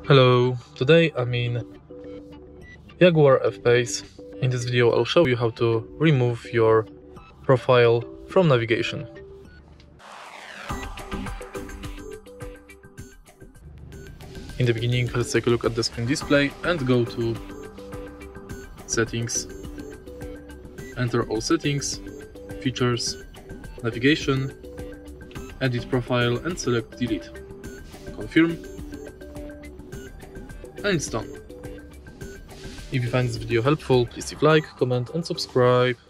Hello, today I'm in Jaguar F-Pace. In this video I'll show you how to remove your profile from navigation. In the beginning, let's take a look at the screen display and go to Settings. Enter all settings, Features, Navigation, Edit Profile and select Delete. Confirm. And it's done. If you find this video helpful, please leave a like, comment and subscribe.